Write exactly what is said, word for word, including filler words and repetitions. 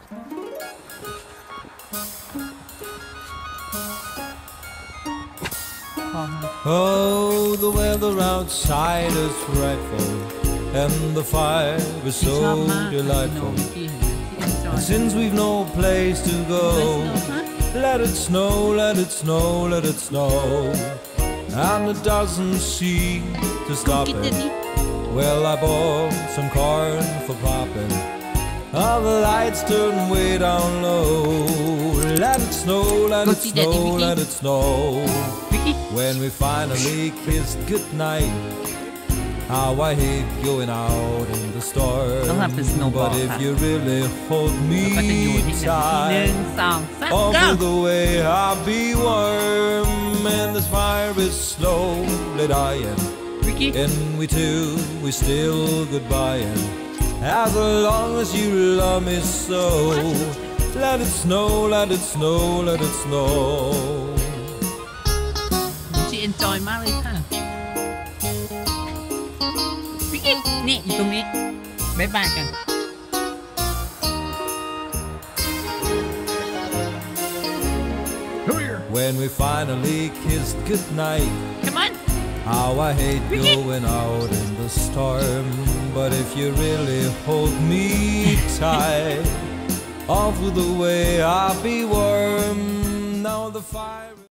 Oh, the weather outside is frightful, and the fire is so delightful. And since we've no place to go, let it snow, let it snow, let it snow. And it doesn't seem to stop it. Well, I bought some corn for popping. All the lights turn way down low. Let it snow, let it snow, let it snow. When we finally kissed goodnight, how I hate going out in the storm. But if you really hold me tight, all through the way I'll be warm. And this fire is slowly dying, and we two, we still goodbying. As long as you love me so, let it snow, let it snow, let it snow. ชี enjoy มากเลยค่ะพี่กิ๊กนี่อยู่ตรงนี้บ๊ายบายกัน When we finally kissed goodnight, come on. How I hate going out in the storm. But if you really hold me tight, all through the way I'll be warm. Now the fire